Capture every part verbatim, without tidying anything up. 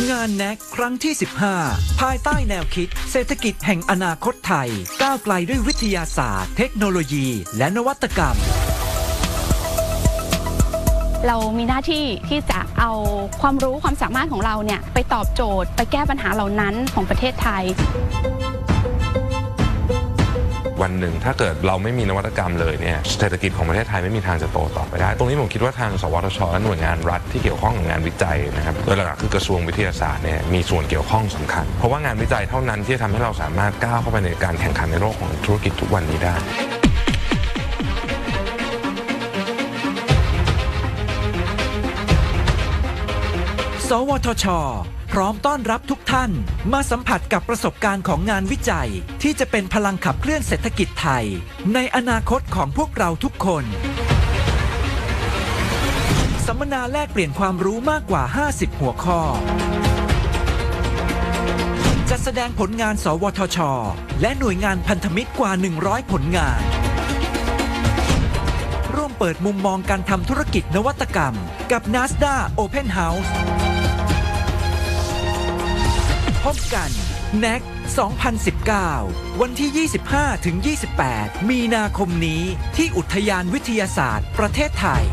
งาน เอ็น เอ ซี ครั้งที่ สิบห้า ภายใต้แนวคิดเศรษฐกิจแห่งอนาคตไทยก้าวไกลด้วยวิทยาศาสตร์เทคโนโลยีและนวัตกรรมเรามีหน้าที่ที่จะเอาความรู้ความสามารถของเราเนี่ยไปตอบโจทย์ไปแก้ปัญหาเหล่านั้นของประเทศไทยวันหนึ่งถ้าเกิดเราไม่มีนวัตกรรมเลยเนี่ยเศรษฐกิจของประเทศไทยไม่มีทางจะโตต่อไปได้ตรงนี้ผมคิดว่าทางสวทชและหน่วยงานรัฐที่เกี่ยวข้องกับงานวิจัยนะครับโดยหลักๆคือกระทรวงวิทยาศาสตร์เนี่ยมีส่วนเกี่ยวข้องสำคัญเพราะว่างานวิจัยเท่านั้นที่จะทำให้เราสามารถก้าวเข้าไปในการแข่งขันในโลกของธุรกิจทุกวันนี้ได้สวทช.พร้อมต้อนรับทุกท่านมาสัมผัสกับประสบการณ์ของงานวิจัยที่จะเป็นพลังขับเคลื่อนเศรษฐกิจไทยในอนาคตของพวกเราทุกคนสัมมนาแลกเปลี่ยนความรู้มากกว่าห้าสิบหัวข้อจัดแสดงผลงานสวทช.และหน่วยงานพันธมิตรกว่าหนึ่งร้อยผลงานร่วมเปิดมุมมองการทำธุรกิจนวัตกรรมกับ NASDA Open Houseพบกัน เอ็น เอ ซี สองพันสิบเก้า วันที่ ยี่สิบห้าถึงยี่สิบแปด มีนาคมนี้ที่อุทยานวิทยาศาสตร์ประเทศไทย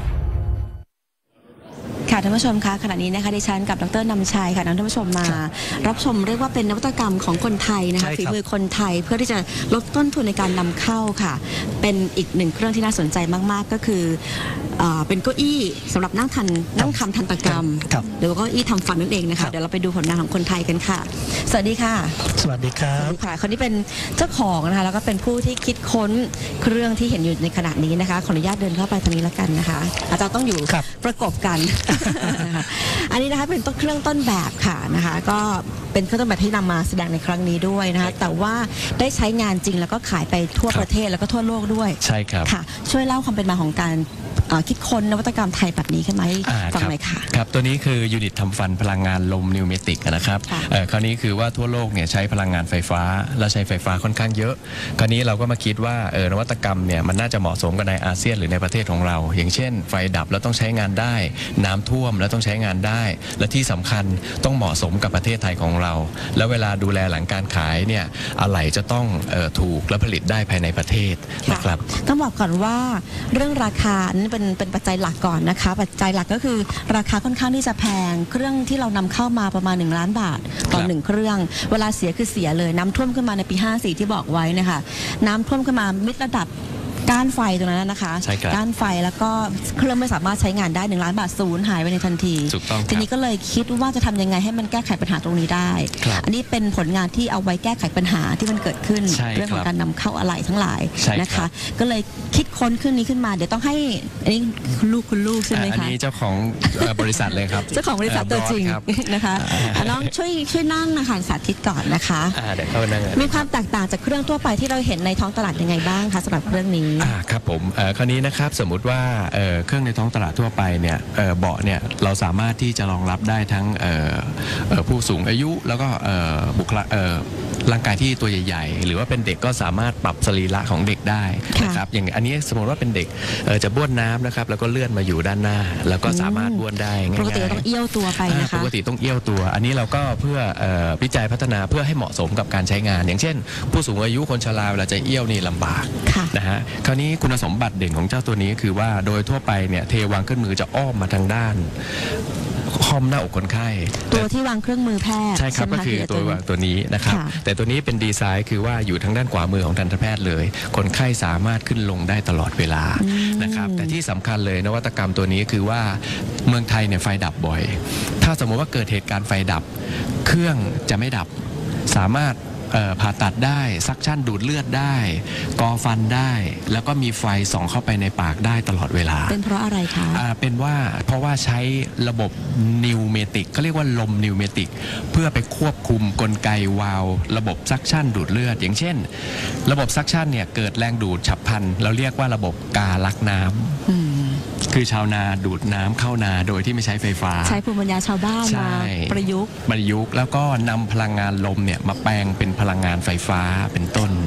ค่ะท่านผู้ชมคะขณะนี้นะคะดิฉันกับดร.นำชัยค่ะท่านผู้ชมมารับชมเรียกว่าเป็นนวัตกรรมของคนไทยนะคะฝีมือคนไทยเพื่อที่จะลดต้นทุนในการนำเข้าค่ะเป็นอีกหนึ่งเครื่องที่น่าสนใจมากๆก็คือเป็นเก้าอี้สำหรับนั่งทันนั่งทำทันตกรรมหรือว่าเก้าอี้ทำฟันนั่นเองนะคะเดี๋ยวเราไปดูผลงานของคนไทยกันค่ะสวัสดีค่ะสวัสดีครับค่ะคนนี้เป็นเจ้าของนะคะแล้วก็เป็นผู้ที่คิดค้นเครื่องที่เห็นอยู่ในขณะนี้นะคะขออนุญาตเดินเข้าไปทางนี้แล้วกันนะคะอาจารย์ต้องอยู่ประกบกันอันนี้นะคะเป็นต้นเครื่องต้นแบบค่ะนะคะก็เป็นเครื่องต้นแบบที่นำมาแสดงในครั้งนี้ด้วยนะคะแต่ว่าได้ใช้งานจริงแล้วก็ขายไปทั่วประเทศแล้วก็ทั่วโลกด้วยใช่ครับค่ะช่วยเล่าความเป็นมาของการคิดค้นนวัตกรรมไทยแบบนี้ขึ้นมาให้ฟังหน่อยค่ะครับตัวนี้คือยูนิตทำฟันพลังงานลมนิวเมติกนะครับคราวนี้คือว่าทั่วโลกเนี่ยใช้พลังงานไฟฟ้าและใช้ไฟฟ้าค่อนข้างเยอะคราวนี้เราก็มาคิดว่าเออนวัตกรรมเนี่ยมันน่าจะเหมาะสมกับในอาเซียนหรือในประเทศของเราอย่างเช่นไฟดับแล้วต้องใช้งานได้น้ำท่วมแล้วต้องใช้งานได้และที่สำคัญต้องเหมาะสมกับประเทศไทยของเราแล้วเวลาดูแลหลังการขายเนี่ยอะไหล่จะต้องเอ่อถูกและผลิตได้ภายในประเทศนะครับต้องบอกก่อนว่าเรื่องราคานี่เป็นเป็นปัจจัยหลักก่อนนะคะปัจจัยหลักก็คือราคาค่อนข้างที่จะแพงเครื่องที่เรานำเข้ามาประมาณหนึ่งล้านบาทต่อหนึ่งเครื่องเวลาเสียคือเสียเลยน้ำท่วมขึ้นมาในปีห้าสี่ที่บอกไว้นะคะน้ำท่วมขึ้นมามิดระดับก้านไฟตรงนั้นนะคะก้านไฟแล้วก็เครื่องไม่สามารถใช้งานได้หนึ่งล้านบาทศูนย์หายไปในทันทีทีนี้ก็เลยคิดว่าจะทำยังไงให้มันแก้ไขปัญหาตรงนี้ได้อันนี้เป็นผลงานที่เอาไว้แก้ไขปัญหาที่มันเกิดขึ้นเรื่องของการนำเข้าอะไหล่ทั้งหลายนะคะก็เลยคิดค้นขึ้นนี้ขึ้นมาเดี๋ยวต้องให้อันนี้คุณลูกคุณลูกใช่ไหมคะอันนี้เจ้าของบริษัทเลยครับเจ้าของบริษัทตัวจริงนะคะน้องช่วยช่วยนั่งนะคะสาธิตก่อนนะคะเดี๋ยวเข้านั่งมีความแตกต่างจากเครื่องทั่วไปที่เราเห็นในท้องตลาดยังไงบ้างคะสำหรับเครื่องนี้อ่าครับผมคราวนี้นะครับสมมุติว่าเเครื่องในท้องตลาดทั่วไปเนี่ยเบาะเนี่ยเราสามารถที่จะรองรับได้ทั้งผู้สูงอายุแล้วก็บุคลากรร่างกายที่ตัวใหญ่ๆหรือว่าเป็นเด็กก็สามารถปรับสรีระของเด็กได้นะครับอย่างอันนี้สมมติว่าเป็นเด็กจะบ้วนน้ำนะครับแล้วก็เลื่อนมาอยู่ด้านหน้าแล้วก็สามารถบ้วนได้ง่ายๆปกติต้องเอี้ยวตัวไปนะคะปกติต้องเอี้ยวตัวอันนี้เราก็เพื่อวิจัยพัฒนาเพื่อให้เหมาะสมกับการใช้งานอย่างเช่นผู้สูงอายุคนชราเวลาจะเอี้ยวนี่ลำบากนะฮะคราวนี้คุณสมบัติเด่นของเจ้าตัวนี้คือว่าโดยทั่วไปเนี่ยเทวางเครื่องมือจะอ้อมมาทางด้านคอมหน้าอกคนไข้ตัวที่วางเครื่องมือแพทย์ใช่ครับก็คือตัววางตัวนี้นะครับแต่ตัวนี้เป็นดีไซน์คือว่าอยู่ทางด้านขวามือของทันตแพทย์เลยคนไข้สามารถขึ้นลงได้ตลอดเวลานะครับแต่ที่สำคัญเลยนวัตกรรมตัวนี้คือว่าเมืองไทยเนี่ยไฟดับบ่อยถ้าสมมติว่าเกิดเหตุการณ์ไฟดับเครื่องจะไม่ดับสามารถผ่าตัดได้ซักชั่นดูดเลือดได้กอฟันได้แล้วก็มีไฟส่องเข้าไปในปากได้ตลอดเวลาเป็นเพราะอะไรคะเป็นว่าเพราะว่าใช้ระบบนิวเมติกเขาเรียกว่าลมนิวเมติกเพื่อไปควบคุมกลไกวาล์วระบบซักชั่นดูดเลือดอย่างเช่นระบบซักชั่นเนี่ยเกิดแรงดูดฉับพลันเราเรียกว่าระบบกาลักน้ำคือชาวนาดูดน้ำเข้านาโดยที่ไม่ใช้ไฟฟ้าใช้ภูมิปัญญาชาวบ้านมาประยุกต์ประยุกต์แล้วก็นำพลังงานลมเนี่ยมาแปลงเป็นพลังงานไฟฟ้าเป็นต้น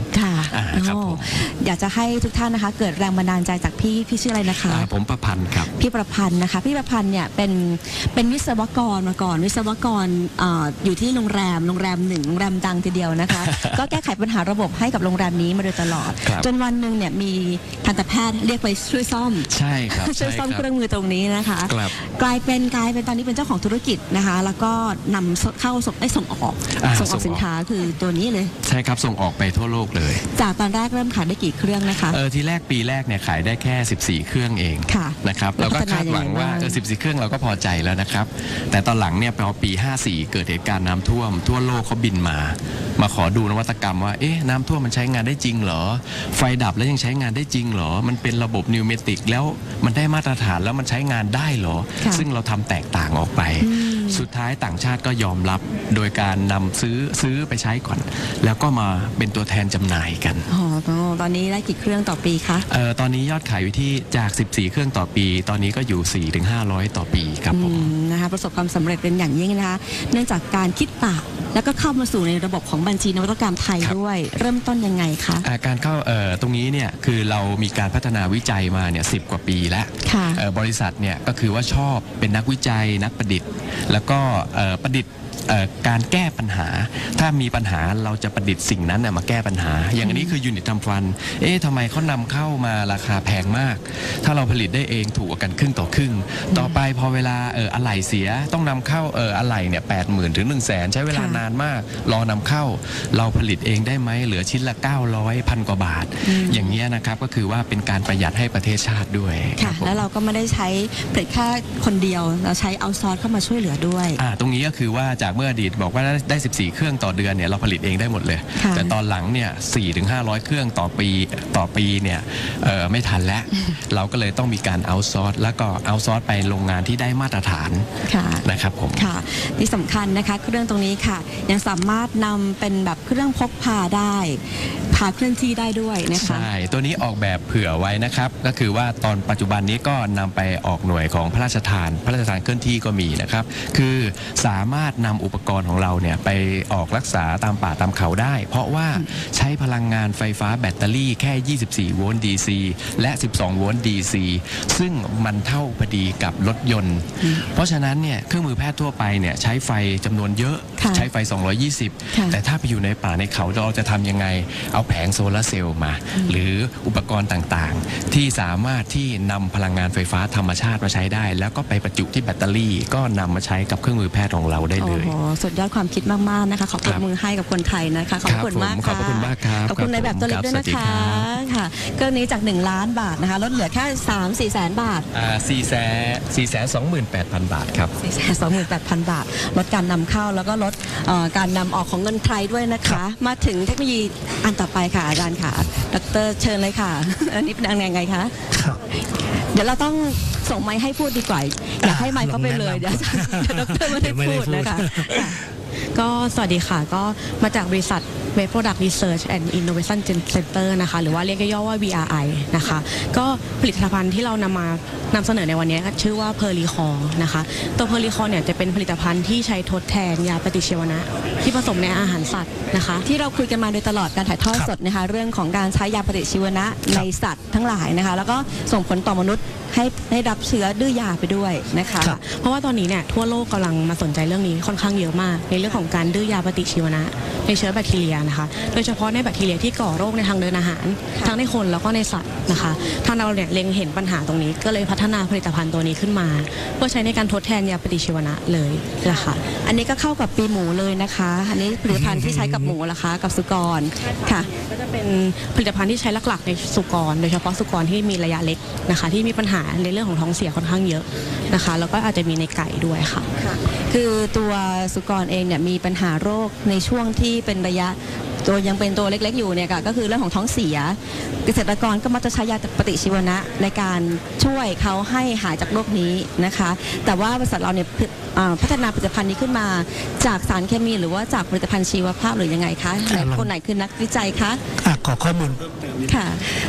อ่าครับผมอยากจะให้ทุกท่านนะคะเกิดแรงบันดาลใจจากพี่พี่ชื่ออะไรนะคะอ่าผมประพันธ์ครับพี่ประพันธ์นะคะพี่ประพันธ์เนี่ยเป็นเป็นวิศวกรมาก่อนวิศวกรเอออยู่ที่โรงแรมโรงแรมหนึ่งโรงแรมดังทีเดียวนะคะ ก็แก้ไขปัญหาระบบให้กับโรงแรมนี้มาโดยตลอดครับจนวันหนึ่งเนี่ยมีทันตแพทย์เรียกไปช่วยซ่อมใช่ครับช่วยซ่อมใช่เครื่องมือตรงนี้นะคะครับกลายเป็นกลายเป็นตอนนี้เป็นเจ้าของธุรกิจนะคะแล้วก็นำเข้าส่งได้ส่งออกอ่าส่งอส่อกงออกสินค้าคือตัวนี้เลยใช่ครับส่งออกไปทั่วโลกเลยจากตอนแรกเริ่มขายได้กี่เครื่องนะคะเออทีแรกปีแรกเนี่ยขายได้แค่ สิบสี่ เครื่องเองค่ะนะครับแล้เราวก็พัฒนาคาดหวังว่ายังไงบ้างเออสิบสี่ เครื่องเราก็พอใจแล้วนะครับ แต่ตอนหลังเนี่ยพอปี ห้าสี่ เกิดเหตุการณ์น้ำท่วมทั่วโลกเขาบินมา มาขอดูนวัตกรรมว่าเอ๊ะน้ำท่วมมันใช้งานได้จริงเหรอไฟดับแล้วยังใช้งานได้จริงเหรอมันเป็นระบบนิวเมติกแล้วมันได้มาตรฐานแล้วมันใช้งานได้เหรอค่ะซึ่งเราทำแตกต่างออกไป สุดท้ายต่างชาติก็ยอมรับโดยการนำซื้อซื้อไปใช้ก่อน แล้วก็มาเป็นตัวแทนจำหน่ายกันอ๋อตอนนี้ได้กี่เครื่องต่อปีคะเอ่อตอนนี้ยอดขายอยู่ที่จาก สิบสี่ เครื่องต่อปี ตอนนี้ก็อยู่ สี่ถึงห้าร้อย ต่อปีครับผมอืมนะคะประสบความสำเร็จเป็นอย่างยิ่งนะคะ เนื่องจากการคิดต่างแล้วก็เข้ามาสู่ในระบบของบัญชีนวัตกรรมไทยครับด้วย เริ่มต้นยังไงคะอ่าการเข้าเอ่อตรงนี้เนี่ยคือเรามีการพัฒนาวิจัยมาเนี่ยสิบกว่าปีแล้วค่ะเอ่อบริษัทเนี่ยก็คือว่าชอบเป็นนักวิจัยนักประดิษฐ์ แล้วก็เอ่อประดิษฐ์เอ่อการแก้ปัญหา ถ้ามีปัญหาเราจะประดิษฐ์สิ่งนั้นน่ะมาแก้ปัญหา อย่างอันนี้คือยูนิตทำฟัน เอ๊ะทำไมเขานำเข้ามาราคาแพงมาก ถ้าเราผลิตได้เองถูกกว่ากันครึ่งต่อครึ่ง ต่อไปพอเวลาเอออะไหล่เสียต้องนำเข้าเอออะไหล่เนี่ยแปดหมื่นถึงหนึ่งแสนใช้เวลานานมาก รอนำเข้า เราผลิตเองได้ไหมเหลือชิ้นละ เก้าร้อยพันกว่าบาท อย่างเงี้ยนะครับก็คือว่าเป็นการประหยัดให้ประเทศชาติด้วยค่ะรับผมแล้วเราก็ไม่ได้ใช้ผลิตแค่คนเดียว เราใช้เอาซอร์สเข้ามาช่วยเหลือด้วยอ่าตรงนี้ก็คือว่าจากเมื่ออดีตบอกว่าได้ สิบสี่ เครื่องต่อเดือนเนี่ยเราผลิตเองได้หมดเลยค่ะแต่ตอนหลังเนี่ย สี่ถึงห้าร้อย เครื่องต่อปีต่อปีเนี่ยเอ่อไม่ทันแล้ว เราก็เลยต้องมีการเอาซอร์สแล้วก็เอาซอร์สไปโรงงานที่ได้มาตรฐานค่ะนะครับผมค่ะที่สำคัญนะคะเครื่องตรงนี้ค่ะ ยังสามารถนำเป็นแบบเครื่องพกพาได้พาเคลื่อนที่ได้ด้วยนะคะใช่ ตัวนี้ออกแบบเผื่อไว้นะครับ ก็คือว่าตอนปัจจุบันนี้ก็นำไปออกหน่วยของพระราชทาน พระราชทานเคลื่อนที่ก็มีนะครับ คือสามารถนำอุปกรณ์ของเราเนี่ยไปออกรักษาตามป่าตามเขาได้ เพราะว่าใช้พลังงานไฟฟ้าแบตเตอรี่แค่ ยี่สิบสี่ โวลต์ ดี ซี และ สิบสอง โวลต์ ดี ซี ซึ่งมันเท่าพอดีกับรถยนต์ เพราะฉะนั้นเนี่ยเครื่องมือแพทย์ทั่วไปเนี่ยใช้ไฟจำนวนเยอะค่ะใช้ไฟ สองร้อยยี่สิบค่ะแต่ถ้าไปอยู่ในป่าในเขาเราจะทำยังไง เอาแผงโซลาร์เซลล์มา หรืออุปกรณ์ต่างๆ ที่สามารถที่นำพลังงานไฟฟ้าธรรมชาติมาใช้ได้ แล้วก็ไปประจุที่แบตเตอรี่ ก็นำมาใช้กับเครื่องมือแพทย์ของเราได้เลโอ้ยโหสุดยอดความคิดมากๆนะคะขอบคุณมือให้กับคนไทยนะคะขอบคุณมากครับผมขอบคุณมากครับขอบคุณในแบบตัวเล็กด้วยนะครัคะบค่ะเครื่องนี้จากหนึ่งล้านบาทนะคะลดเหลือแค่สามสี่แสนบาทอ่าสี่แสนสี่แสนสองหมื่นแปดพันบาทครับสี่แสนสองหมื่นแปดพันบาทลดการนำเข้าแล้วก็ลดเอ่อการนำออกของเงินไทยด้วยนะคะ มาถึงเทคโนโลยีอันต่อไปค่ะอาจารย์ค่ะดรเชิญเลยค่ะ อันนี้เป็นยังไงคะครับเดี๋ยวเราต้องส่งไมค์ให้พูดดีกว่าอยากให้ไมค์เขาไปเลยลเดี๋อย งวแนะนำเดี๋ยวดรไม่ได้ไม่ได้พูดพูดนะคะค่ะก็สวัสดีค่ะ ก็มาจากบริษัท Med Product Research and Innovation Center นะคะ หรือว่าเรียกย่อๆว่า วี อาร์ ไอ นะคะ ก็ผลิตภัณฑ์ที่เรานำมานำเสนอในวันนี้ชื่อว่า Perlicor นะคะ ตัว Perlicor เนี่ยจะเป็นผลิตภัณฑ์ที่ใช้ทดแทนยาปฏิชีวนะ ที่ผสมในอาหารสัตว์นะคะที่เราคุยกันมาโดยตลอดการถ่ายทอดสดนะคะเรื่องของการใช้ยาปฏิชีวนะในสัตว์ทั้งหลายนะคะ แล้วก็ส่งผลต่อมนุษย์ให้ให้รับเชื้อดื้อยาไปด้วยนะคะครับเพราะว่าตอนนี้เนี่ยทั่วโลกกำลังมาสนใจเรื่องนี้ค่อนข้างเยอะมาก ในเรื่องของการดื้อยาปฏิชีวนะในเชื้อแบคทีเรียนะคะ โดยเฉพาะในแบคทีเรียที่ก่อโรคในทางเดินอาหารค่ะทั้งในคนแล้วก็ในสัตว์นะคะทางเราเนี่ยเล็งเห็นปัญหาตรงนี้ ก็เลยพัฒนาผลิตภัณฑ์ตัวนี้ขึ้นมา เพื่อใช้ในการทดแทนยาปฏิชีวนะเลยนะคะอันนี้ก็เข้ากับปีหมูเลยนะคะ อันนี้ผลิตภัณฑ์ที่ใช้กับหมูล่ะคะกับสุกรค่ะก็จะเป็นผลิตภัณฑ์ที่ใช้หลักๆในสุกร โดยเฉพาะสุกรที่มีระยะเล็กนะคะ ที่มีปัญหาในเรื่องของท้องเสียค่อนข้างเยอะนะคะ แล้วก็อาจจะมีในไก่ด้วยค่ะคือตัวสุกรเองเนี่ยมีปัญหาโรคในช่วงที่เป็นระยะตัวยังเป็นตัวเล็กๆอยู่เนี่ยค่ะก็คือเรื่องของท้องเสีย เกษตรกรก็มักจะใช้ยาปฏิชีวนะในการช่วยเขาให้หายจากโรคนี้นะคะ แต่ว่าบริษัทเราเนี่ยอ่าพัฒนาผลิตภัณฑ์นี้ขึ้นมาจากสารเคมีหรือว่าจากผลิตภัณฑ์ชีวภาพหรือยังไงคะไหนคนไหนคือนักวิจัยคะอ่ะขอข้อมูลเพิ่มเติมนิดนึงค่ะค่ะ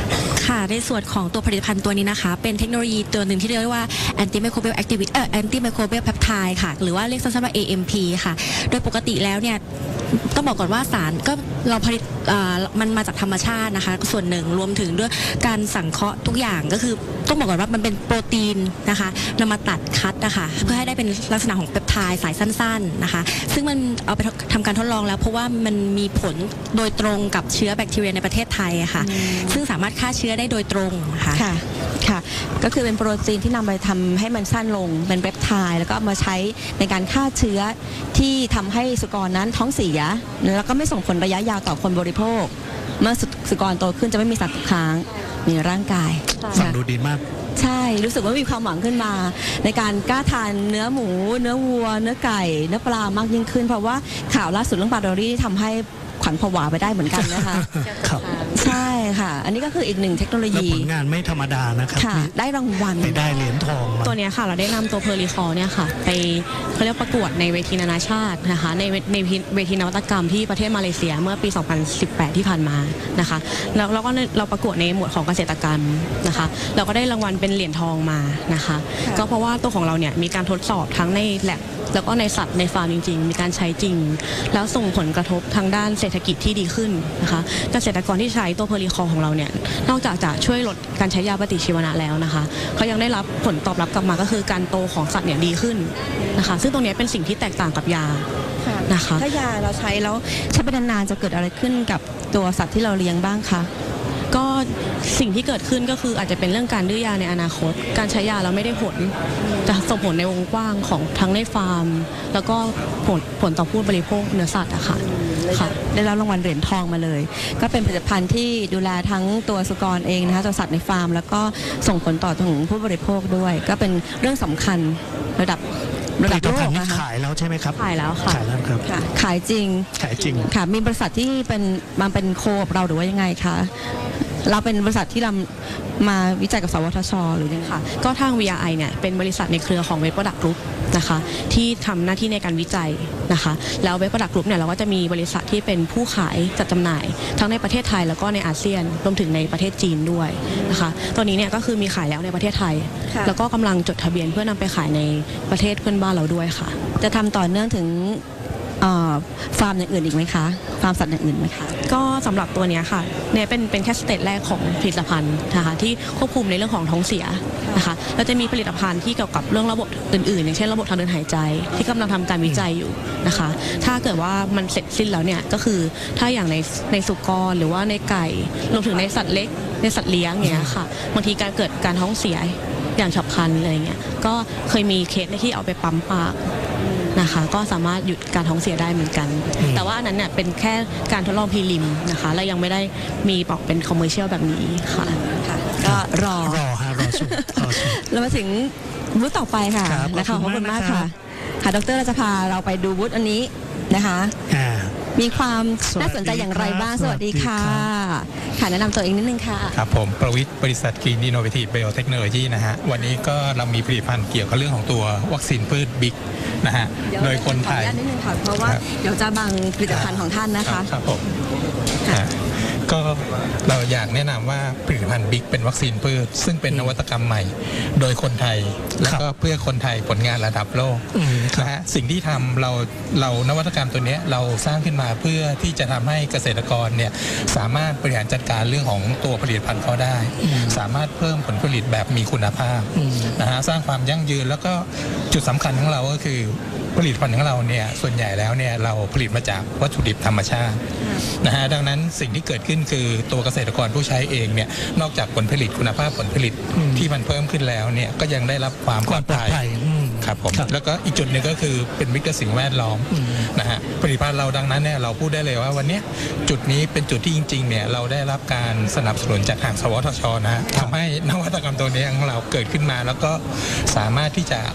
ค่ะในส่วนของตัวผลิตภัณฑ์ตัวนี้นะคะเป็นเทคโนโลยีตัวหนึ่งที่เรียกว่า antimicrobial activity เอ่อ antimicrobial peptide ค่ะหรือว่าเรียกสั้นๆว่า เอ เอ็ม พี ค่ะโดยปกติแล้วเนี่ยต้องบอกก่อนว่าสารก็เราผลิตมันมาจากธรรมชาตินะคะส่วนหนึ่งรวมถึงด้วยการสังเคราะห์ทุกอย่างก็คือต้องบอกก่อนว่ามันเป็นโปรตีนนะคะนำมาตัดคัดนะคะเพื่อให้ได้เป็นลักษณะของเปปไทด์สายสั้นๆนะคะซึ่งมันเอาไปทำการทดลองแล้วเพราะว่ามันมีผลโดยตรงกับเชื้อแบคทีเรียในประเทศไทยค่ะซึ่งสามารถฆ่าเชื้อได้โดยตรงค่ะค่ะค่ะก็คือเป็นโปรตีนที่นำไปทำให้มันสั้นลงเป็นเปปไทด์แล้วก็เอามาใช้ในการฆ่าเชื้อที่ทำให้สุกรนั้นท้องเสียแล้วก็ไม่ส่งผลระยะยาวต่อคนบริโภคเมื่อสุกรโตขึ้นจะไม่มีสารตกค้างในร่างกายฟังดูดีมากใช่รู้สึกว่ามีความหวังขึ้นมาในการกล้าทานเนื้อหมูเนื้อวัวเนื้อไก่เนื้อปลามากยิ่งขึ้นเพราะว่าข่าวล่าสุดเรื่องปลาดอรี่ทำให้ขวัญผวาไปได้เหมือนกันนะคะครับใช่ค่ะอันนี้ก็คืออีกหนึ่งเทคโนโลยีผลงานไม่ธรรมดานะครับได้รางวัลไปได้เหรียญทองตัวนี้ค่ะเราได้นำตัวเพอร์ลิคอลเนี่ยค่ะไปเขาเรียกประกวดในเวทีนานาชาตินะคะในในเวทีนวัตกรรมที่ประเทศมาเลเซียเมื่อปีสองพันสิบแปดที่ผ่านมานะคะแล้วเราก็เราประกวดในหมวดของเกษตรกรรมนะคะเราก็ได้รางวัลเป็นเหรียญทองมานะคะก็เพราะว่าตัวของเราเนี่ยมีการทดสอบทั้งในแลบแล้วก็ในสัตว์ในฟาร์มจริงๆมีการใช้จริงแล้วส่งผลกระทบทางด้านเศรษฐกิจที่ดีขึ้นนะคะเกษตรกรที่ใช้ตัวเพอร์ลิคอลของเราเนี่ยนอกจากจะช่วยลดการใช้ยาปฏิชีวนะแล้วนะคะเขายังได้รับผลตอบรับกลับมาก็คือการโตของสัตว์เนี่ยดีขึ้นนะคะซึ่งตรงนี้เป็นสิ่งที่แตกต่างกับยานะคะถ้ายาเราใช้แล้วใช้ไปนานๆจะเกิดอะไรขึ้นกับตัวสัตว์ที่เราเลี้ยงบ้างคะก็สิ่งที่เกิดขึ้นก็คืออาจจะเป็นเรื่องการดื้อยาในอนาคตการใช้ยาเราไม่ได้ผลจะส่งผลในวงกว้างของทั้งในฟาร์มแล้วก็ผลผลต่อผู้บริโภคเนื้อสัตว์อะค่ะค่ะได้รับรางวัลเหรียญทองมาเลยก็เป็นผลิตภัณฑ์ที่ดูแลทั้งตัวสุกรเองนะคะตัวสัตว์ในฟาร์มแล้วก็ส่งผลต่อถึงผู้บริโภคด้วยก็เป็นเรื่องสำคัญระดับระดับโลกนะคะขายแล้วใช่ไหมครับขายแล้วค่ะขายแล้วครับขายจริงขายจริงค่ะมีบริษัทที่เป็นมาเป็นโคกับเราหรือว่ายังไงคะเราเป็นบริษัทที่เรามาวิจัยกับสวทช.หรือยังค่ะก็ทาง วี อาร์ ไอ เนี่ยเป็นบริษัทในเครือของเวทโปรดักต์กรุ๊ปนะคะที่ทำหน้าที่ในการวิจัยนะคะแล้วเวทโปรดักต์กรุ๊ปเนี่ยเราก็จะมีบริษัทที่เป็นผู้ขายจัดจำหน่ายทั้งในประเทศไทยแล้วก็ในอาเซียนรวมถึงในประเทศจีนด้วยนะคะตัวนี้เนี่ยก็คือมีขายแล้วในประเทศไทยแล้วก็กำลังจดทะเบียนเพื่อนำไปขายในประเทศเพื่อนบ้านเราด้วยค่ะจะทำต่อเนื่องถึงฟาร์มอย่างอื่นอีกไหมคะฟาร์มสัตว์อย่างอื่นไหมคะก็สำหรับตัวนี้ค่ะเนี่ยเป็นเป็นแค่สเตจแรกของผลิตภัณฑ์นะคะที่ควบคุมในเรื่องของท้องเสียนะคะเราจะมีผลิตภัณฑ์ที่เกี่ยวกับเรื่องระบบอื่นๆอย่างเช่นระบบทางเดินหายใจที่กำลังทำการวิจัยอยู่นะคะถ้าเกิดว่ามันเสร็จสิ้นแล้วเนี่ยก็คือถ้าอย่างในในสุกรหรือว่าในไก่รวมถึงในสัตว์เล็กในสัตว์เลี้ยงเนี่ยค่ะบางทีการเกิดการท้องเสียอย่างฉับพลันอะไรเงี้ยก็เคยมีเคสที่เอาไปปั๊มปากนะคะก็สามารถหยุดการท้องเสียได้เหมือนกันแต่ว่าอันนั้นเนี่ยเป็นแค่การทดลองพรีลิมนะคะและยังไม่ได้มีบอกเป็นคอมเมอร์เชียลแบบนี้ค่ะก็รอรอฮะรอชมแล้วมาถึงบูธต่อไปค่ะนะคะขอบคุณมากค่ะค่ะดร.เราจะพาเราไปดูบูธอันนี้นะคะมีความน่าสนใจอย่างไรบ้างสวัสดีค่ะค่ะแนะนำตัวเองนิดนึงค่ะครับผมประวิทย์บริษัท Green Innovative Biotechnology นะฮะวันนี้ก็เรามีผลิตภัณฑ์เกี่ยวกับเรื่องของตัววัคซีนพืชบิ๊กนะฮะโดยคนไทยนิดนึงค่ะเพราะว่าเดี๋ยวจะบังผลิตภัณฑ์ของท่านนะคะครับผมก็เราอยากแนะนำว่าผลิตภัณฑ์บิ๊กเป็นวัคซีนพืชซึ่งเป็นนวัตกรรมใหม่โดยคนไทยแล้วก็เพื่อคนไทยผลงานระดับโลกนะฮะสิ่งที่ทำเราเรานวัตกรรมตัวนี้เราสร้างขึ้นมาเพื่อที่จะทำให้เกษตรกรเนี่ยสามารถบริหารจัดการเรื่องของตัวผลิตภัณฑ์เขาได้สามารถเพิ่มผลผลิตแบบมีคุณภาพนะฮะสร้างความยั่งยืนแล้วก็จุดสำคัญของเราก็คือผลิตภัณฑ์ของเราเนี่ยส่วนใหญ่แล้วเนี่ยเราผลิตมาจากวัตถุดิบธรรมชาตินะฮะดังนั้นสิ่งที่เกิดขึ้นคือตัวเกษตรกรผู้ใช้เองเนี่ยนอกจากผลผลิตคุณภาพผลผลิตที่มันเพิ่มขึ้นแล้วเนี่ยก็ยังได้รับความปลอดภัยครับผมแล้วก็อีกจุดหนึ่งก็คือเป็นมิตรกับสิ่งแวดล้อมนะฮะผลิตภัณฑ์เราดังนั้นเนี่ยเราพูดได้เลยว่าวันนี้จุดนี้เป็นจุดที่จริงๆเนี่ยเราได้รับการสนับสนุนจากทางสวทชนะทำให้นวัตกรรมตัวนี้ของเราเกิดขึ้นมาแล้วก็สามารถที่จะขับเคลื่อน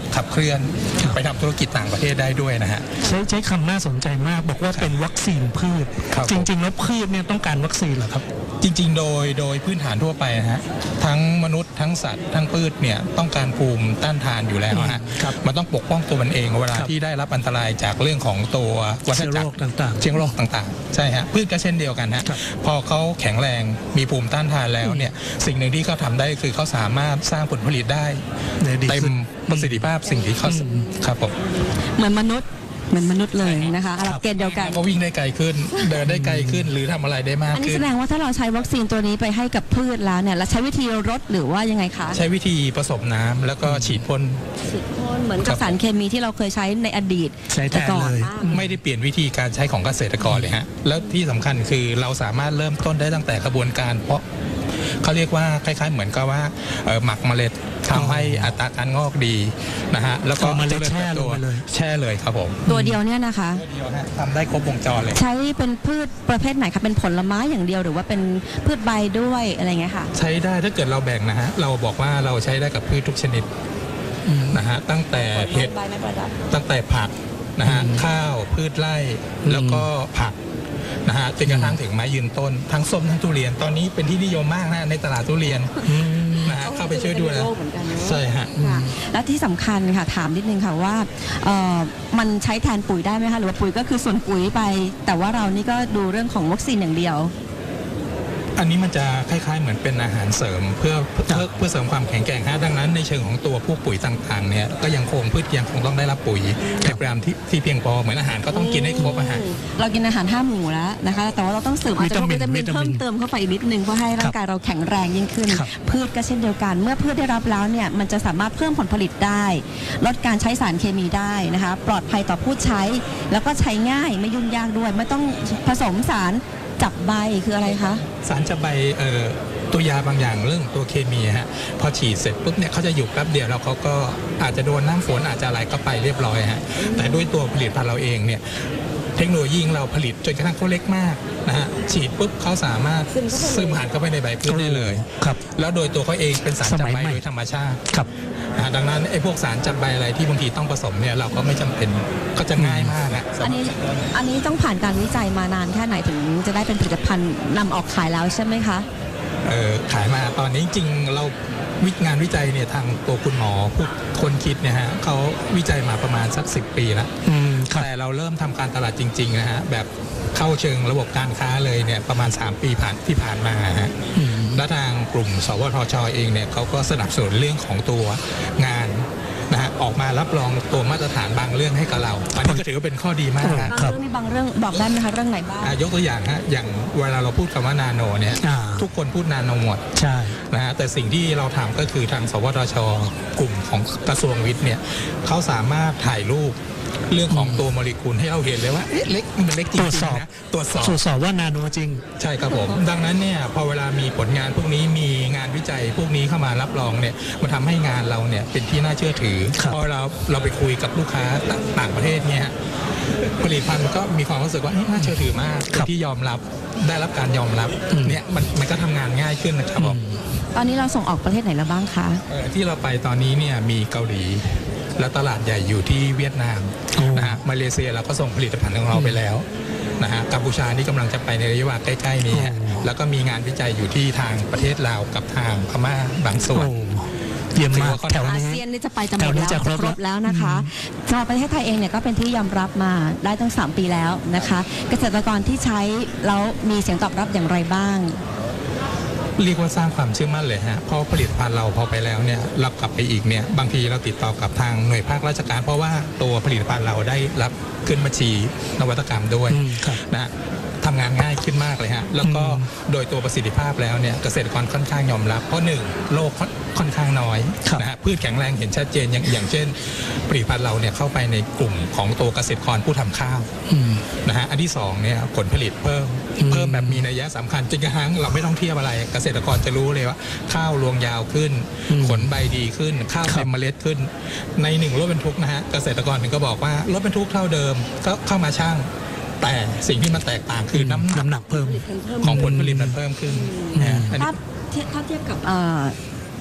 ลื่อนไปทำธุรกิจต่างประเทศได้ด้วยนะฮะใช้ใช้คำน่าสนใจมากบอกว่าเป็นวัคซีนพืชจริงๆแล้วพืชเนี่ยต้องการวัคซีนเหรอครับจริงๆโดยโดยพื้นฐานทั่วไปนะฮะทั้งมนุษย์ทั้งสัตว์ทั้งพืชเนี่ยต้องการภูมิต้านทานอยู่แล้วฮะมันต้องปกป้องตัวมันเองเวลาที่ได้รับอันตรายจากเรื่องของตัววัฏจักรต่างๆเชื้อโรคต่างๆใช่ฮะพืชก็เช่นเดียวกันฮะพอเขาแข็งแรงมีภูมิต้านทานแล้วเนี่ยสิ่งหนึ่งที่เขาทำได้คือเขาสามารถสร้างผลผลิตได้เต็มประสิทธิภาพสิ่งที่เขาครับผมเหมือนมนุษย์เหมือนมนุษย์เลยนะคะหลักเกณฑ์เดียวกันก็วิ่งได้ไกลขึ้นเดินได้ไกลขึ้นหรือทำอะไรได้มากขึ้นอันนี้แสดงว่าถ้าเราใช้วัคซีนตัวนี้ไปให้กับพืชแล้วเนี่ยเราใช้วิธีรดหรือว่ายังไงคะใช้วิธีผสมน้ำแล้วก็ฉีดพ่นฉีดพ่นเหมือนกับสารเคมีที่เราเคยใช้ในอดีตใช้แทนเลยไม่ได้เปลี่ยนวิธีการใช้ของเกษตรกรเลยฮะแล้วที่สำคัญคือเราสามารถเริ่มต้นได้ตั้งแต่กระบวนการเพาะเขาเรียกว่าคล้ายๆเหมือนกับว่าหมักเมล็ดทำให้อัตราการงอกดีนะฮะแล้วก็เมล็ดแช่ลงไปเลยแช่เลยครับผมตัวเดียวเนี่ยนะคะตัวเดียวฮะทำได้ครบวงจรเลยใช้เป็นพืชประเภทไหนคะเป็นผลไม้อย่างเดียวหรือว่าเป็นพืชใบด้วยอะไรเงี้ยค่ะใช้ได้ถ้าเกิดเราแบ่งนะฮะเราบอกว่าเราใช้ได้กับพืชทุกชนิดนะฮะตั้งแต่เห็ดตั้งแต่ผักนะฮะข้าวพืชไร่แล้วก็ผักนะฮะจนกระทั่งถึงไม้ยืนต้นทั้งส้มทั้งทุเรียนตอนนี้เป็นที่นิยมมากนะในตลาดทุเรียนนะฮะเข้าไปช่วยดูนะใช่ฮะและที่สำคัญค่ะถามนิดนึงค่ะว่ามันใช้แทนปุ๋ยได้ไหมคะหรือว่าปุ๋ยก็คือส่วนปุ๋ยไปแต่ว่าเรานี่ก็ดูเรื่องของวัคซีนอย่างเดียวอันนี้มันจะคล้ายๆเหมือนเป็นอาหารเสริมเพื่อเพื่อเพื่อเสริมความแข็งแกร่งฮะดังนั้นในเชิงของตัวพวกปุ๋ยต่างๆเนี่ยก็ยังคงพืชยังคงต้องได้รับปุ๋ยในปริมาณที่ที่เพียงพอเหมือนอาหารก็ต้องกินให้ครบอาหารเรากินอาหารห้าหมู่แล้วนะคะแต่ว่าเราต้องเสริมอาจจะวิตามินเพิ่มเติมเข้าไปอีกนิดนึงเพื่อให้ร่างกายเราแข็งแรงยิ่งขึ้นพืชก็เช่นเดียวกันเมื่อพืชได้รับแล้วเนี่ยมันจะสามารถเพิ่มผลผลิตได้ลดการใช้สารเคมีได้นะคะปลอดภัยต่อผู้ใช้แล้วก็ใช้ง่ายไม่ยุ่งยากด้วยไม่ต้องผสมสารจับใบคืออะไรคะสารจับใบเอ่อตัวยาบางอย่างเรื่องตัวเคมีฮะพอฉีดเสร็จปุ๊บเนี่ยเขาจะอยู่แป๊บเดียวแล้วเขาก็อาจจะโดนน้ำฝนอาจจะอะไรก็ไปเรียบร้อยฮะแต่ด้วยตัวผลิตภัณฑ์เราเองเนี่ยเทคโนโลยีเราผลิตจนกระทั่งเขาเล็กมากนะฮะฉีดปุ๊บเขาสามารถซึมผ่านเข้าไปในใบพืชได้เลยครับแล้วโดยตัวเขาเองเป็นสารจับใบโดยธรรมชาติครับดังนั้นไอ้พวกสารจับใบอะไรที่บางทีต้องผสมเนี่ยเราก็ไม่จำเป็นก็จะง่ายมากนะอันนี้อันนี้ต้องผ่านการวิจัยมานานแค่ไหนถึงจะได้เป็นผลิตภัณฑ์นำออกขายแล้วใช่ไหมคะเออขายมาตอนนี้จริงเราวิงานวิจัยเนี่ยทางตัวคุณหมอผู้คนคิดเนี่ยฮะเขาวิจัยมาประมาณสักสิบปีแล้วแต่เราเริ่มทำการตลาดจริงๆนะฮะแบบเข้าเชิงระบบการค้าเลยเนี่ยประมาณสามปีผ่านที่ผ่านมาฮะและทางกลุ่มสวทช.เองเนี่ยเขาก็สนับสนุนเรื่องของตัวงานนะฮะออกมารับรองตัวมาตรฐานบางเรื่องให้กับเราอันนี้ก็ถือว่าเป็นข้อดีมากครับบางเรื่องมีบางเรื่องบอกได้ไหมคะเรื่องไหนบ้างยกตัวอย่างฮะอย่างเวลาเราพูดคำว่านาโนเนี่ยทุกคนพูดนาโนหมดใช่นะฮะแต่สิ่งที่เราทำก็คือทางสวทช.กลุ่มของกระทรวงวิทย์เนี่ยเขาสามารถถ่ายรูปเรื่องของตัวโมเลกุลให้เราเห็นเลยว่าเอ๊ะเล็กมันเล็กจริงๆนะตรวจสอบตรวจสอบว่านาโนจริงใช่ครับผมดังนั้นเนี่ยพอเวลามีผลงานพวกนี้มีงานวิจัยพวกนี้เข้ามารับรองเนี่ยมันทำให้งานเราเนี่ยเป็นที่น่าเชื่อถือพอเราเราไปคุยกับลูกค้าต่างประเทศเนี่ยผลิตภัณฑ์ก็มีความรู้สึกว่าน่าเชื่อถือมากที่ยอมรับได้รับการยอมรับเนี่ยมันมันก็ทำงานง่ายขึ้นนะครับผมตอนนี้เราส่งออกประเทศไหนแล้วบ้างคะที่เราไปตอนนี้เนี่ยมีเกาหลีและตลาดใหญ่อยู่ที่เวียดนามนะฮะมาเลเซียเราก็ส่งผลิตภัณฑ์ของเราไปแล้วนะฮะกัมพูชานี่กำลังจะไปในระยะเวลาใกล้ๆนี้แล้วก็มีงานวิจัยอยู่ที่ทางประเทศลาวกับทางพม่าบางส่วนเยี่ยมมากแถวอาเซียนนี่จะไปจะหมดแล้วจะครบแล้วนะคะสำหรับประเทศไทยเองเนี่ยก็เป็นที่ยอมรับมาได้ตั้งสามปีแล้วนะคะเกษตรกรที่ใช้แล้วมีเสียงตอบรับอย่างไรบ้างเรียกว่าสร้างความเชื่อมั่นเลยฮะเพราะผลิตภัณฑ์เราพอไปแล้วเนี่ยรับกลับไปอีกเนี่ยบางทีเราติดต่อกับทางหน่วยภาคราชการเพราะว่าตัวผลิตภัณฑ์เราได้รับขึ้นบัญชีนวัตกรรมด้วยนะทำงานง่ายขึ้นมากเลยฮะแล้วก็โดยตัวประสิทธิภาพแล้วเนี่ยเกษตรกรค่อนข้างยอมรับเพราะหนึ่งโรคค่อนข้างน้อยนะฮะพืชแข็งแรงเห็นชัดเจนอย่างอย่างเช่นผลิตภัณฑ์เราเนี่ยเข้าไปในกลุ่มของตัวเกษตรกรผู้ทำข้าวนะฮะอันที่สองเนี่ยผลผลิตเพิ่มเพิ่มแบบมีนัยสำคัญจริงๆครั้งเราไม่ต้องเทียบอะไรเกษตรกรจะรู้เลยว่าข้าวรวงยาวขึ้นผลใบดีขึ้นข้าวเต็มเมล็ดขึ้นในหนึ่งรถบรรทุกนะฮะเกษตรกรก็บอกว่ารถบรรทุกเท่าเดิมก็เข้ามาช่างแต่สิ่งที่มันแตกต่างคือน้ำน้ำหนักเพิ่มของผลผลิตมันเพิ่มขึ้นถ้าถ้าเทียบกับ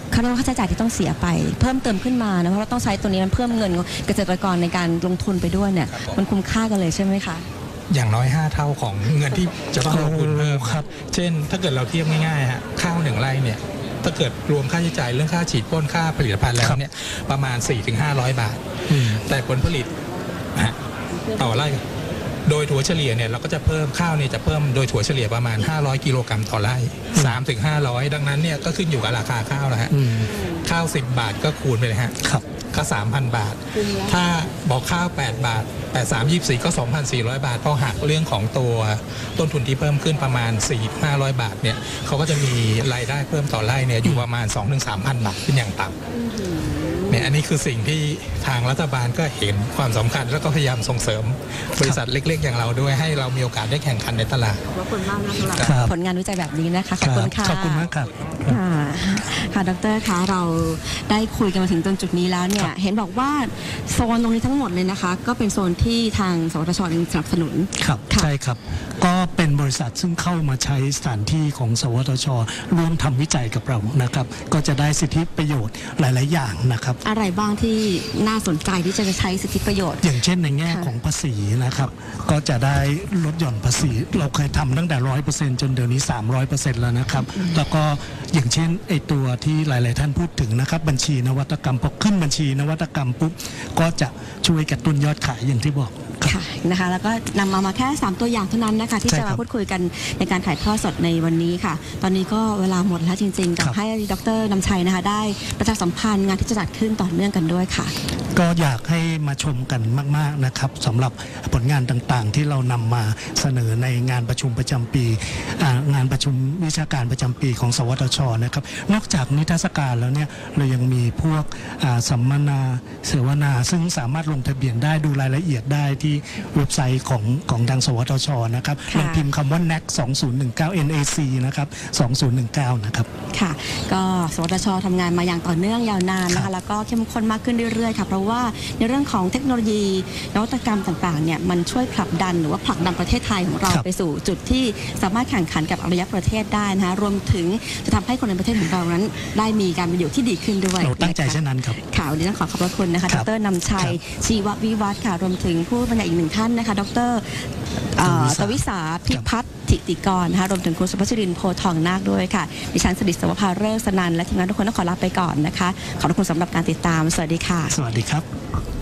ค่าค่าใช้จ่ายที่ต้องเสียไปเพิ่มเติมขึ้นมานะเพราะเราต้องใช้ตัวนี้มันเพิ่มเงินเกษตรกรในการลงทุนไปด้วยเนี่ยมันคุ้มค่ากันเลยใช่ไหมคะอย่างน้อยห้าเท่าของเงินที่จะต้องลงทุนเพิ่มครับเช่นถ้าเกิดเราเทียบง่ายๆฮะข้าวหนึ่งไร่เนี่ยถ้าเกิดรวมค่าใช้จ่ายเรื่องค่าฉีดพ่นค่าผลิตภัณฑ์แล้วเนี่ยประมาณ สี่ถึงห้าร้อย บาทแต่ผลผลิตต่อไร่โดยถั่วเฉลี่ยเนี่ยเราก็จะเพิ่มข้าวเนี่ยจะเพิ่มโดยถั่วเฉลี่ยประมาณห้าร้อยกิโลกรัมต่อไร่ สามถึงห้าร้อย ดังนั้นเนี่ยก็ขึ้นอยู่กับราคาข้าวนะฮะข้าวสิบบาทก็คูณไปเลยฮะก็ สามพัน บาทถ้าบอกข้าวแปดบาทแปด สาม ยี่สิบสี่ก็ สองพันสี่ร้อย บาทพอหักเรื่องของตัวต้นทุนที่เพิ่มขึ้นประมาณ สี่ถึงห้าร้อย บาทเนี่ยเขาก็จะมีรายได้เพิ่มต่อไร่เนี่ยอยู่ประมาณ สองถึงสามพัน บาทเป็นอย่างต่ำเนี่ยอันนี้คือสิ่งที่ทางรัฐบาลก็เห็นความสำคัญแล้วก็พยายามส่งเสริมบริษัทเล็กๆอย่างเราด้วยให้เรามีโอกาสได้แข่งขันในตลาดขอบคุณมากนะสำหรับผลงานวิจัยแบบนี้นะคะขอบคุณค่ะขอบคุณมากครับค่ะค่ะดร.คะเราได้คุยกันมาถึงตรงจุดนี้แล้วเนี่ยเห็นบอกว่าโซนตรงนี้ทั้งหมดเลยนะคะก็เป็นโซนที่ทางสวทช.สนับสนุนครับใช่ครับก็เป็นบริษัทซึ่งเข้ามาใช้สถานที่ของสวทช.ร่วมทำวิจัยกับเรานะครับก็จะได้สิทธิประโยชน์หลายๆอย่างนะครับอะไรบ้างที่น่าสนใจที่จะใช้สิทธิประโยชน์อย่างเช่นในแง่ของภาษีนะครับก็จะได้ลดหย่อนภาษีเราเคยทำตั้งแต่ร้อยเปอร์เซ็นต์จนเดี๋ยวนี้สามร้อยเปอร์เซ็นต์แล้วนะครับแล้วก็อย่างเช่นไอตัวที่หลายๆท่านพูดถึงนะครับบัญชีนวัตกรรมพอขึ้นบัญชีนวัตกรรมปุ๊บก็จะช่วยกระตุ้นยอดขายอย่างที่บอกค่ะนะคะแล้วก็นำมามาแค่สามตัวอย่างเท่านั้นนะคะที่จะมาพูดคุยกันในการถ่ายทอดสดในวันนี้ค่ะตอนนี้ก็เวลาหมดแล้วจริงๆแต่ให้ดร.นำชัยนะคะได้ประชาสัมพันธ์งานที่จะจัดขึ้นต่อเนื่องกันด้วยค่ะก็อยากให้มาชมกันมากๆนะครับสำหรับผลงานต่างๆที่เรานำมาเสนอในงานประชุมประจำปีงานประชุมวิชาการประจำปีของสวทช.นะครับนอกจากนิทรรศการแล้วเนี่ยเรายังมีพวกสัมมนาเสวนาซึ่งสามารถลงทะเบียนได้ดูรายละเอียดได้ที่เว็บไซต์ของของทางสวทช.นะครับลองพิมพ์คำว่า เอ็น เอ ซี สองพันสิบเก้า เอ็น เอ ซี นะครับสองพันสิบเก้านะครับค่ะก็สวทช.ทำงานมาอย่างต่อเนื่องยาวนานนะคะแล้วก็เข้มข้นมากขึ้นเรื่อยๆค่ะเพราะว่าในเรื่องของเทคโนโลยีนวัตกรรมต่างๆเนี่ยมันช่วยผลักดันหรือว่าผลักดันประเทศไทยของเราไปสู่จุดที่สามารถแข่งขันกับอารยประเทศได้นะคะรวมถึงจะทำให้คนในประเทศของเรานั้นได้มีการประโยชน์ที่ดีขึ้นด้วยเราตั้งใจเช่นนั้นครับค่ะวันนี้ต้องขอขอบพระคุณนะคะดร.นำชัยชีววิวัฒน์ค่ะรวมถึงผู้บรรยายอีกหนึ่งท่านนะคะดร.ตวิสาพิพัฒน์ธิติกรนะคะรวมถึงคุณสุภชรินทร์โพทองนาคด้วยค่ะดิฉันสดิษฐ์สวภาเริกษ์สนันและทีมงานทุกคนต้องขอลาไปก่อนนะคะขอบคุณสำหรับการติดตามสวัสดีค่ะสวัสดีครับ